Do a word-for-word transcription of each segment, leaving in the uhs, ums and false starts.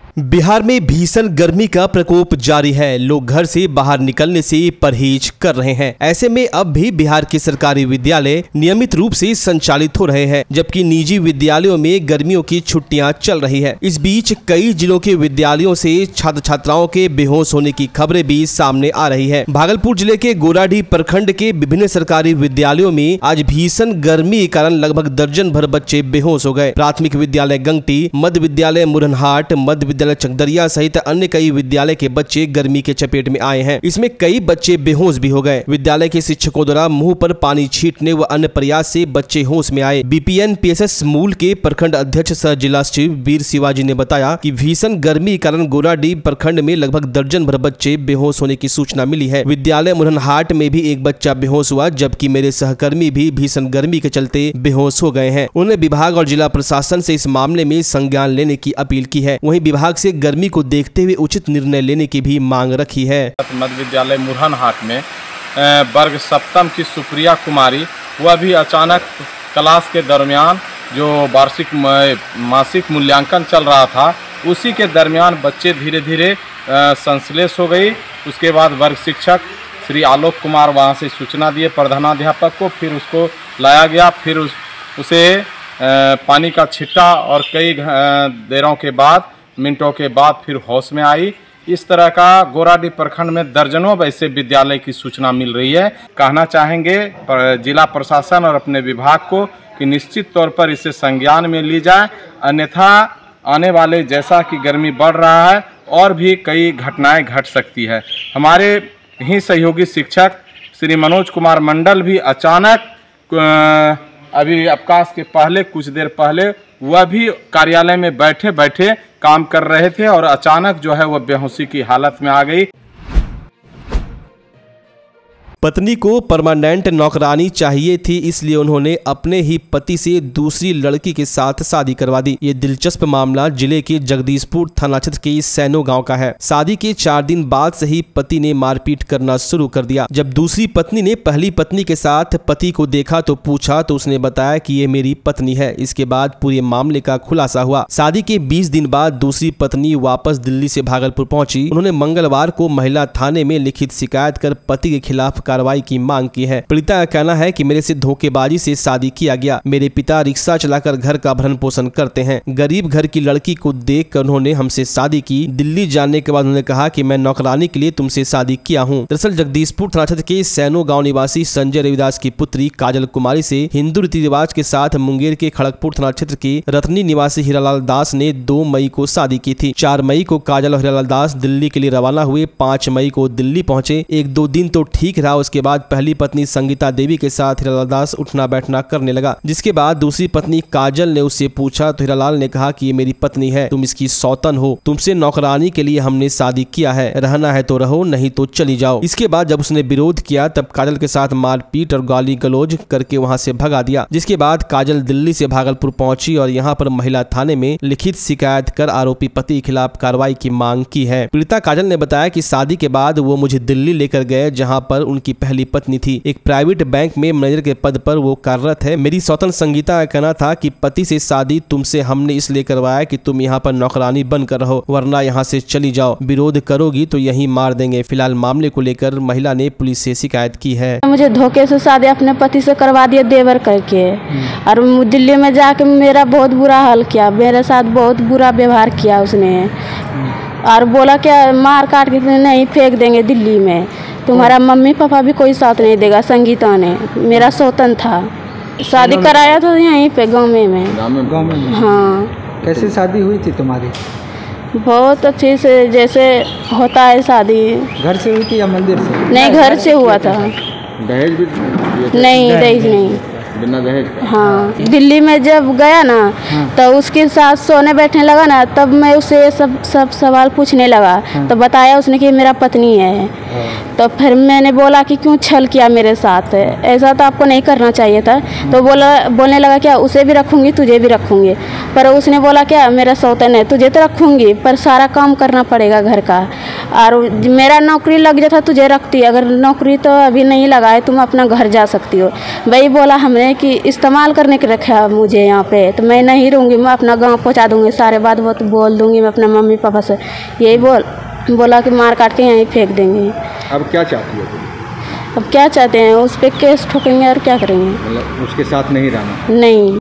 बिहार में भीषण गर्मी का प्रकोप जारी है। लोग घर से बाहर निकलने से परहेज कर रहे हैं। ऐसे में अब भी बिहार के सरकारी विद्यालय नियमित रूप से संचालित हो रहे हैं, जबकि निजी विद्यालयों में गर्मियों की छुट्टियां चल रही है। इस बीच कई जिलों के विद्यालयों से छात्र छात्राओं के बेहोश होने की खबरें भी सामने आ रही है। भागलपुर जिले के गोराडीह प्रखंड के विभिन्न सरकारी विद्यालयों में आज भीषण गर्मी के कारण लगभग दर्जन भर बच्चे बेहोश हो गए। प्राथमिक विद्यालय गंगटी, मध्य विद्यालय मुरनहाट, मध्य विद्यालय चकदरिया सहित अन्य कई विद्यालय के बच्चे गर्मी के चपेट में आए हैं। इसमें कई बच्चे बेहोश भी हो गए। विद्यालय के शिक्षकों द्वारा मुंह पर पानी छींटने व अन्य प्रयास से बच्चे होश में आए। बीपीएन पीएसएस मूल के प्रखंड अध्यक्ष सह जिला सचिव वीर शिवाजी ने बताया कि भीषण गर्मी के कारण गोराडीह प्रखंड में लगभग दर्जन भर बच्चे बेहोश होने की सूचना मिली है। विद्यालय मुरनहाट में भी एक बच्चा बेहोश हुआ, जबकि मेरे सहकर्मी भी भीषण गर्मी के चलते बेहोश हो गए हैं। उन्होंने विभाग और जिला प्रशासन से इस मामले में संज्ञान लेने की अपील की है। वहीं विभाग से गर्मी को देखते हुए उचित निर्णय लेने की भी मांग रखी है। मध्य विद्यालय मुरनहाट में वर्ग सप्तम की सुप्रिया कुमारी, वह भी अचानक क्लास के दरमियान जो वार्षिक मासिक मूल्यांकन चल रहा था, उसी के दरमियान बच्चे धीरे धीरे संश्लेष हो गई। उसके बाद वर्ग शिक्षक श्री आलोक कुमार वहाँ से सूचना दिए प्रधानाध्यापक को, फिर उसको लाया गया, फिर उस, उसे पानी का छिट्टा और कई देरों के बाद मिनटों के बाद फिर होश में आई। इस तरह का गोराडीह प्रखंड में दर्जनों ऐसे विद्यालय की सूचना मिल रही है। कहना चाहेंगे जिला प्रशासन और अपने विभाग को कि निश्चित तौर पर इसे संज्ञान में ली जाए, अन्यथा आने वाले जैसा कि गर्मी बढ़ रहा है और भी कई घटनाएं घट सकती है। हमारे ही सहयोगी शिक्षक श्री मनोज कुमार मंडल भी अचानक अभी अवकाश के पहले कुछ देर पहले वह भी कार्यालय में बैठे बैठे काम कर रहे थे और अचानक जो है वह बेहोशी की हालत में आ गई। पत्नी को परमानेंट नौकरानी चाहिए थी, इसलिए उन्होंने अपने ही पति से दूसरी लड़की के साथ शादी करवा दी। ये दिलचस्प मामला जिले के जगदीशपुर थाना क्षेत्र के सैनो गांव का है। शादी के चार दिन बाद से ही पति ने मारपीट करना शुरू कर दिया। जब दूसरी पत्नी ने पहली पत्नी के साथ पति को देखा तो पूछा तो उसने बताया कि ये मेरी पत्नी है। इसके बाद पूरे मामले का खुलासा हुआ। शादी के बीस दिन बाद दूसरी पत्नी वापस दिल्ली से भागलपुर पहुंची। उन्होंने मंगलवार को महिला थाने में लिखित शिकायत कर पति के खिलाफ कार्रवाई की मांग की है। पीड़िता का कहना है कि मेरे से धोखेबाजी से शादी किया गया। मेरे पिता रिक्शा चलाकर घर का भरण पोषण करते हैं। गरीब घर की लड़की को देखकर उन्होंने हमसे शादी की। दिल्ली जाने के बाद उन्होंने कहा कि मैं नौकरानी के लिए तुमसे शादी किया हूँ। दरअसल जगदीशपुर थाना क्षेत्र के सैनो गांव निवासी संजय रविदास की पुत्री काजल कुमारी से हिंदू रीति रिवाज के साथ मुंगेर के खड़गपुर थाना क्षेत्र के रतनी निवासी हीरालाल दास ने दो मई को शादी की थी। चार मई को काजल और हीरालाल दास दिल्ली के लिए रवाना हुए। पाँच मई को दिल्ली पहुंचे। एक दो दिन तो ठीक रहा। उसके बाद पहली पत्नी संगीता देवी के साथ हीरालाल दास उठना बैठना करने लगा, जिसके बाद दूसरी पत्नी काजल ने उससे पूछा तो हीरालाल ने कहा कि ये मेरी पत्नी है, तुम इसकी सौतन हो, तुमसे नौकरानी के लिए हमने शादी किया है, रहना है तो रहो नहीं तो चली जाओ। इसके बाद जब उसने विरोध किया तब काजल के साथ मारपीट और गाली गलौज करके वहां से भगा दिया। जिसके बाद काजल दिल्ली से भागलपुर पहुंची और यहाँ पर महिला थाने में लिखित शिकायत कर आरोपी पति के खिलाफ कार्रवाई की मांग की है। पीड़िता काजल ने बताया कि शादी के बाद वो मुझे दिल्ली लेकर गए, जहाँ पर उनकी पहली पत्नी थी। एक प्राइवेट बैंक में मैनेजर के पद पर वो कार्यरत है। मेरी सौतन संगीता का कहना था कि पति से शादी तुमसे हमने इसलिए करवाया कि तुम यहाँ पर नौकरानी बनकर रहो, वरना यहाँ से चली जाओ, विरोध करोगी तो यहीं मार देंगे। फिलहाल मामले को लेकर महिला ने पुलिस से शिकायत की है। मुझे धोखे से शादी अपने पति से करवा दिया देवर करके, और दिल्ली में जाके मेरा बहुत बुरा हाल किया। मेरे साथ बहुत बुरा व्यवहार किया उसने, और बोला क्या मार काट के नहीं फेंक देंगे दिल्ली में, तुम्हारा मम्मी पापा भी कोई साथ नहीं देगा। संगीता ने मेरा सौतन था, शादी कराया था यहीं पे गाँव में। गाँव में? हाँ। कैसे शादी हुई थी तुम्हारी? बहुत अच्छे से, जैसे होता है शादी। घर से हुई थी या मंदिर से? नहीं, घर से हुआ था। दहेज भी? नहीं, दहेज नहीं, बिना दहेज। हाँ। दिल्ली में जब गया ना, हाँ। तो उसके साथ सोने बैठने लगा ना, तब मैं उसे सब सब सवाल पूछने लगा। हाँ। तो बताया उसने कि मेरा पत्नी है। हाँ। तो फिर मैंने बोला कि क्यों छल किया मेरे साथ, ऐसा तो आपको नहीं करना चाहिए था। हाँ। तो बोला बोलने लगा क्या उसे भी रखूँगी तुझे भी रखूँगी। पर उसने बोला क्या मेरा सौतन है, तुझे तो रखूँगी पर सारा काम करना पड़ेगा घर का, और मेरा नौकरी लग जाता तुझे रखती, अगर नौकरी तो अभी नहीं लगा है, तुम अपना घर जा सकती हो। वही बोला हमने कि इस्तेमाल करने के रखा मुझे यहाँ पे, तो मैं नहीं रहूँगी, मैं अपना गाँव पहुँचा दूँगी, सारे बात वो तो बोल दूँगी मैं अपने मम्मी पापा से। यही बोल बोला कि मार काट के यहीं फेंक देंगे। अब क्या चाहती हो तुम? अब क्या चाहते हैं, उस पर केस ठोकेंगे और क्या करेंगे। मतलब उसके साथ नहीं रहना? नहीं।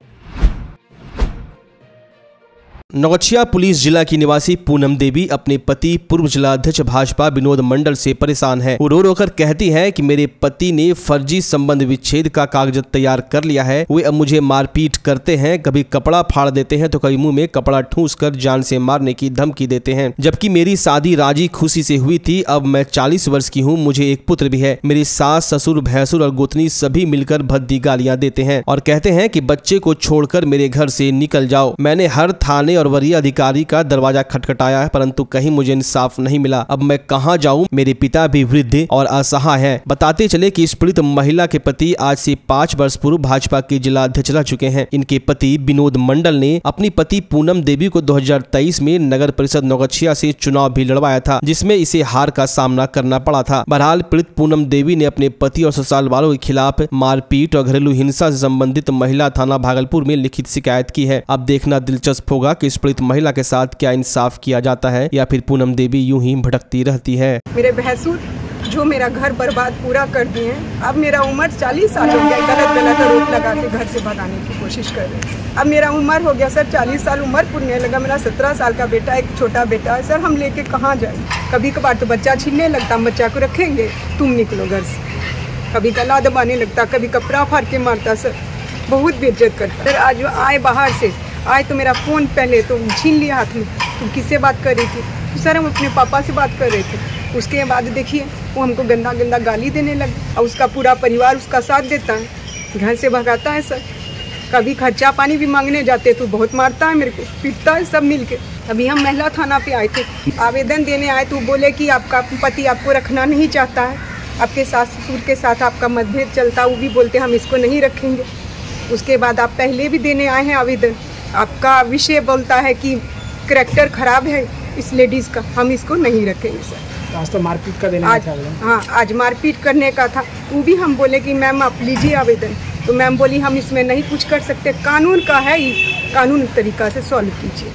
नौगछिया पुलिस जिला की निवासी पूनम देवी अपने पति पूर्व जिलाध्यक्ष भाजपा विनोद मंडल से परेशान है। वो रो रो कर कहती है कि मेरे पति ने फर्जी संबंध विच्छेद का कागज तैयार कर लिया है। वे अब मुझे मारपीट करते हैं, कभी कपड़ा फाड़ देते हैं तो कभी मुंह में कपड़ा ठूस कर जान से मारने की धमकी देते हैं। जबकि मेरी शादी राजी खुशी से हुई थी। अब मैं चालीस वर्ष की हूँ, मुझे एक पुत्र भी है। मेरी सास ससुर भैंसुर और गोतनी सभी मिलकर भद्दी गालियां देते हैं और कहते हैं कि बच्चे को छोड़कर मेरे घर से निकल जाओ। मैंने हर थाने और वरीय अधिकारी का दरवाजा खटखटाया है, परंतु कहीं मुझे इंसाफ नहीं मिला। अब मैं कहां जाऊं? मेरे पिता भी वृद्ध और असहाय हैं। बताते चले कि इस पीड़ित महिला के पति आज से पाँच वर्ष पूर्व भाजपा के जिला अध्यक्ष रह चुके हैं। इनके पति विनोद मंडल ने अपनी पति पूनम देवी को दो हज़ार तेईस में नगर परिषद नौगछिया से चुनाव भी लड़वाया था, जिसमें इसे हार का सामना करना पड़ा था। बहरहाल पीड़ित पूनम देवी ने अपने पति और ससुराल वालों के खिलाफ मारपीट और घरेलू हिंसा से संबंधित महिला थाना भागलपुर में लिखित शिकायत की है। अब देखना दिलचस्प होगा कि इस पीड़ित महिला के साथ क्या इंसाफ किया जाता है या फिर पूनम देवी यूं ही भटकती रहती है। मेरे भैंसुर जो मेरा घर बर्बाद पूरा कर दिए। अब मेरा उम्र चालीस साल हो गया, गलत गलत आरोप लगा के घर से भगाने की कोशिश कर रहे हैं। अब मेरा उम्र हो गया सर, चालीस साल उम्र पुरने लगा। मेरा सत्रह साल का बेटा, एक छोटा बेटा है सर। हम लेके कहाँ जाए? कभी कभार तो बच्चा छीनने लगता, हम बच्चा को रखेंगे, तुम निकलो घर से। कभी गला दबाने लगता, कभी कपड़ा फाड़ के मारता सर, बहुत बेइज्जत करता। सर आज आए बाहर से आए तो मेरा फ़ोन पहले तो छीन लिया हाथ में। तुम किससे बात कर रही थी? तो सर हम अपने पापा से बात कर रहे थे। उसके बाद देखिए वो हमको गंदा गंदा गाली देने लगे और उसका पूरा परिवार उसका साथ देता है, घर से भगाता है सर। कभी खर्चा पानी भी मांगने जाते तो बहुत मारता है, मेरे को पीटता है सब मिल के। अभी हम महिला थाना पे आए थे, आवेदन देने आए तो बोले कि आपका पति आपको रखना नहीं चाहता है, आपके सास ससुर के साथ आपका मतभेद चलता, वो भी बोलते हम इसको नहीं रखेंगे। उसके बाद आप पहले भी देने आए हैं आवेदन, आपका विषय बोलता है कि करैक्टर खराब है इस लेडीज़ का, हम इसको नहीं रखेंगे सर। आज तो मारपीट का देना आज, हाँ आज मारपीट करने का था। वो भी हम बोले कि मैम आप लीजिए आवेदन, तो मैम बोली हम इसमें नहीं कुछ कर सकते, कानून का है ये, कानून तरीका से सॉल्व कीजिए।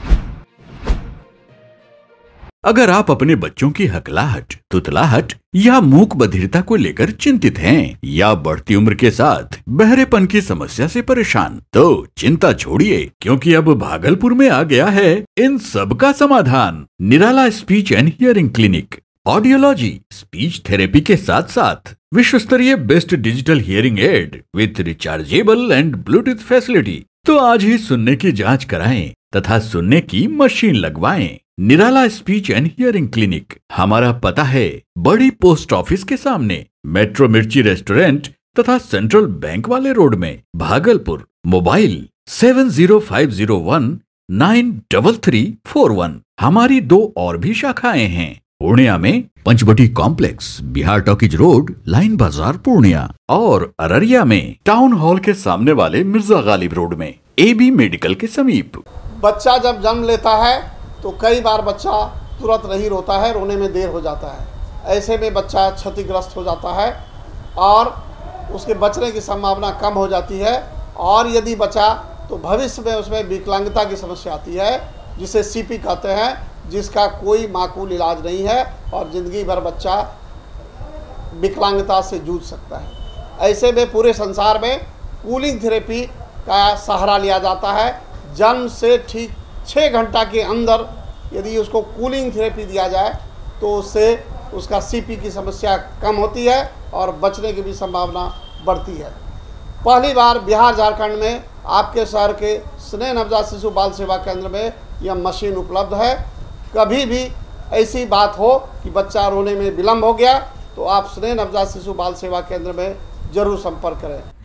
अगर आप अपने बच्चों की हकलाहट, तुतलाहट या मूक बधिरता को लेकर चिंतित हैं या बढ़ती उम्र के साथ बहरेपन की समस्या से परेशान, तो चिंता छोड़िए, क्योंकि अब भागलपुर में आ गया है इन सब का समाधान। Nirala speech and hearing clinic. Audiology, speech therapy के साथ साथ विश्व स्तरीय best digital hearing aid with rechargeable and Bluetooth facility. तो आज ही सुनने की जांच कराएं तथा सुनने की मशीन लगवाएं। Nirala speech and hearing clinic. हमारा पता है बड़ी पोस्ट ऑफिस के सामने, मेट्रो मिर्ची रेस्टोरेंट तथा सेंट्रल बैंक वाले रोड में, Bhagalpur. Mobile seven zero five zero one nine double three four one. हमारी दो और भी शाखाएं हैं, पूर्णिया में Panchvati complex, Bihar talkies road, line बाजार पूर्णिया, और अररिया में टाउन हॉल के सामने वाले मिर्जा गालिब रोड में, एबी मेडिकल के समीप। बच्चा जब जन्म लेता है तो कई बार बच्चा तुरंत नहीं रोता है, रोने में देर हो जाता है। ऐसे में बच्चा क्षतिग्रस्त हो जाता है और उसके बचने की संभावना कम हो जाती है, और यदि बचा तो भविष्य में उसमें विकलांगता की समस्या आती है, जिसे सीपी कहते हैं, जिसका कोई माकूल इलाज नहीं है और ज़िंदगी भर बच्चा विकलांगता से जूझ सकता है। ऐसे में पूरे संसार में कूलिंग थेरेपी का सहारा लिया जाता है। जन्म से ठीक छः घंटा के अंदर यदि उसको कूलिंग थेरेपी दिया जाए तो उससे उसका सीपी की समस्या कम होती है और बचने की भी संभावना बढ़ती है। पहली बार बिहार झारखंड में आपके शहर के स्नेह नवजात शिशु बाल सेवा केंद्र में यह मशीन उपलब्ध है। कभी भी ऐसी बात हो कि बच्चा रोने में विलम्ब हो गया तो आप स्नेह नवजात शिशु बाल सेवा केंद्र में जरूर संपर्क करें।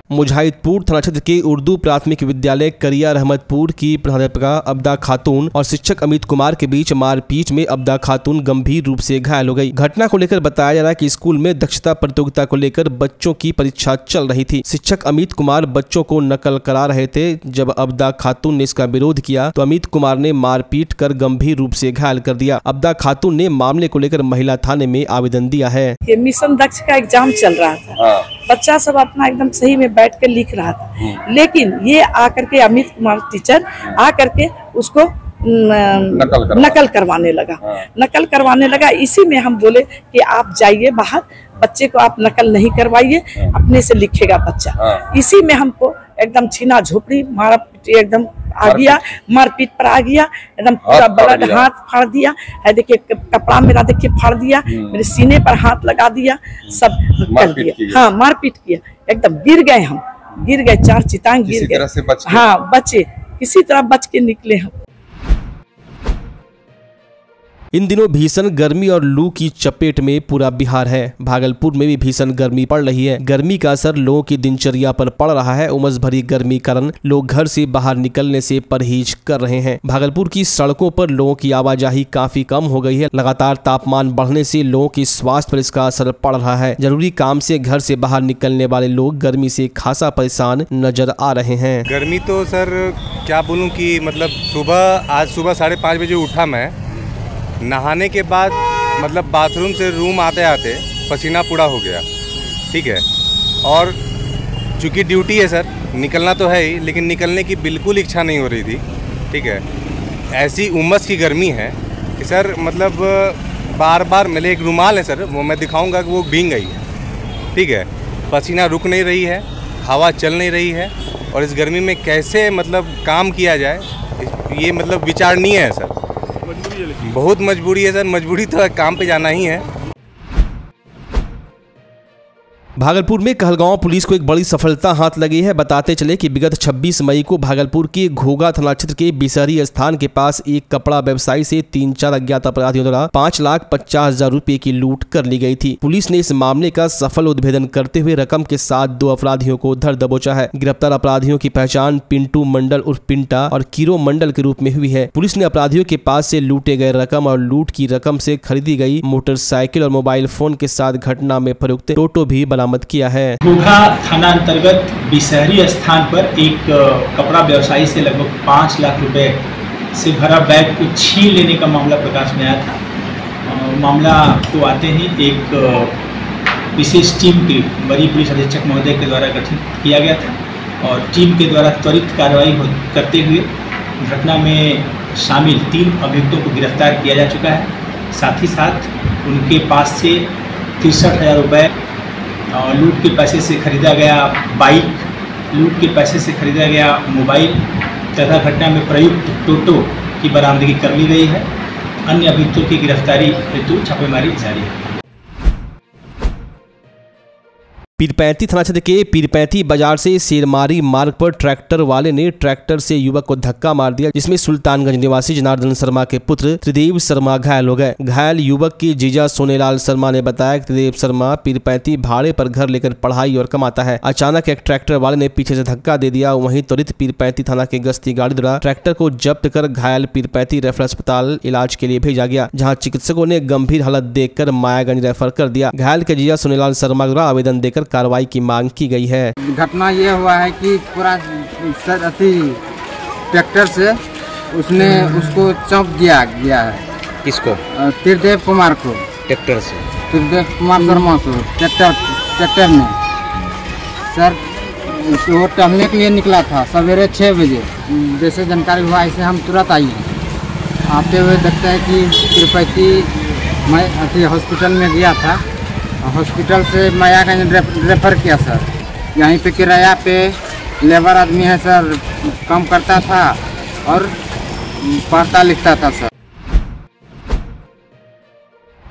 मुजाहिदपुर थाना क्षेत्र के उर्दू प्राथमिक विद्यालय करिया रहमतपुर की प्रधानाध्यापिका अब्दा खातून और शिक्षक अमित कुमार के बीच मारपीट में अब्दा खातून गंभीर रूप से घायल हो गई। घटना को लेकर बताया जा रहा है कि स्कूल में दक्षता प्रतियोगिता को लेकर बच्चों की परीक्षा चल रही थी। शिक्षक अमित कुमार बच्चों को नकल करा रहे थे। जब अब्दा खातून ने इसका विरोध किया तो अमित कुमार ने मारपीट कर गंभीर रूप से घायल कर दिया। अब्दा खातून ने मामले को लेकर महिला थाने में आवेदन दिया है। मिशन दक्ष का एग्जाम चल रहा था, बच्चा सब अपना एकदम सही में बैठ कर लिख रहा था, लेकिन ये आकर के अमित कुमार टीचर आकर के उसको नकल, करवा। नकल करवाने लगा नकल करवाने लगा। इसी में हम बोले कि आप जाइए बाहर, बच्चे को आप नकल नहीं करवाइए, अपने से लिखेगा बच्चा। इसी में हमको एकदम छीना झोपड़ी मारा पीटी एकदम आ गया, मारपीट पर आ गया, एकदम पूरा ब्लड हाथ फाड़ दिया है। देखिए कपड़ा मेरा देखिए फाड़ दिया, मेरे सीने पर हाथ लगा दिया, सब कर दिया। हाँ मारपीट किया, एकदम गिर गए, हम गिर गए, चार चितांग गिर गए। हाँ बचे, किसी तरह बच के निकले हम। इन दिनों भीषण गर्मी और लू की चपेट में पूरा बिहार है। भागलपुर में भी भीषण गर्मी पड़ रही है। गर्मी का असर लोगों की दिनचर्या पर पड़ रहा है। उमस भरी गर्मी कारण लोग घर से बाहर निकलने से परहेज कर रहे हैं। भागलपुर की सड़कों पर लोगों की आवाजाही काफी कम हो गई है। लगातार तापमान बढ़ने से लोगों की स्वास्थ्य पर इसका असर पड़ रहा है। जरूरी काम से घर से बाहर निकलने वाले लोग गर्मी से खासा परेशान नजर आ रहे हैं। गर्मी तो सर क्या बोलूँ कि मतलब सुबह आज सुबह साढ़े पाँच बजे उठा मैं, नहाने के बाद मतलब बाथरूम से रूम आते आते पसीना पूरा हो गया, ठीक है। और चूँकि ड्यूटी है सर, निकलना तो है ही, लेकिन निकलने की बिल्कुल इच्छा नहीं हो रही थी, ठीक है। ऐसी उमस की गर्मी है कि सर मतलब बार बार मेरे एक रुमाल है सर, वो मैं दिखाऊंगा कि वो भीग गई है, ठीक है। पसीना रुक नहीं रही है, हवा चल नहीं रही है, और इस गर्मी में कैसे मतलब काम किया जाए ये मतलब विचारणीय है सर। बहुत मजबूरी है सर, मजबूरी तो काम पे जाना ही है। भागलपुर में कहलगांव पुलिस को एक बड़ी सफलता हाथ लगी है। बताते चले कि विगत छब्बीस मई को भागलपुर के घोघा थाना क्षेत्र के बिसहरी स्थान के पास एक कपड़ा व्यवसायी से तीन चार अज्ञात अपराधियों द्वारा पाँच लाख पचास हजार रूपए की लूट कर ली गई थी। पुलिस ने इस मामले का सफल उद्भेदन करते हुए रकम के साथ दो अपराधियों को धर दबोचा है। गिरफ्तार अपराधियों की पहचान पिंटू मंडल उर्फ पिंटा और कीरो मंडल के रूप में हुई है। पुलिस ने अपराधियों के पास से लूटे गए रकम और लूट की रकम से खरीदी गई मोटरसाइकिल और मोबाइल फोन के साथ घटना में प्रयुक्त टोटो भी बरामद किया है। घोघा थाना अंतर्गत बिसहरी स्थान पर एक कपड़ा व्यवसायी से लगभग पाँच लाख रुपए से भरा बैग को छीन लेने का मामला प्रकाश में आया था। मामला को आते ही एक विशेष टीम की वरीय पुलिस अधीक्षक महोदय के द्वारा गठित किया गया था और टीम के द्वारा त्वरित कार्रवाई करते हुए घटना में शामिल तीन अभियुक्तों को गिरफ्तार किया जा चुका है। साथ ही साथ उनके पास से तिरसठ हजार रुपये लूट के पैसे से खरीदा गया बाइक, लूट के पैसे से खरीदा गया मोबाइल तथा घटना में प्रयुक्त टोटो की बरामदगी कर ली गई है। अन्य अभियुक्तों की गिरफ्तारी हेतु छापेमारी जारी है। पीरपैंती थाना क्षेत्र के पीरपैंती बाजार से शेरमारी मार्ग पर ट्रैक्टर वाले ने ट्रैक्टर से युवक को धक्का मार दिया, जिसमें सुल्तानगंज निवासी जनार्दन शर्मा के पुत्र त्रिदेव शर्मा घायल हो गए। घायल युवक की जीजा सोनेलाल शर्मा ने बताया कि त्रिदेव शर्मा पीरपैंती भाड़े पर घर लेकर पढ़ाई और कमाता है। अचानक एक ट्रैक्टर वाले ने पीछे से धक्का दे दिया। वहीं त्वरित पीरपैंती थाना की गश्ती गाड़ी द्वारा ट्रैक्टर को जब्त कर घायल पीरपैंती रेफरल अस्पताल इलाज के लिए भेजा गया, जहाँ चिकित्सकों ने गंभीर हालत देखकर मायागंज रेफर कर दिया। घायल के जीजा सोनेलाल शर्मा द्वारा आवेदन देकर कार्रवाई की मांग की गई है। घटना ये हुआ है कि पूरा अति ट्रैक्टर से उसने उसको चौंक दिया गया है। किसको? त्रिदेव कुमार को। ट्रैक्टर से? त्रिदेव कुमार शर्मा को ट्रैक्टर ट्रैक्टर में सर वो टहलने के लिए निकला था सवेरे छः बजे। जैसे जानकारी हुआ ऐसे हम तुरंत आए। आते हुए देखते हैं कि तिरुपति मैं अति हॉस्पिटल में गया था, हॉस्पिटल से मायागंज रेफर किया सर। यहीं पे किराया पे लेबर आदमी है सर, काम करता था और पढ़ता लिखता था सर।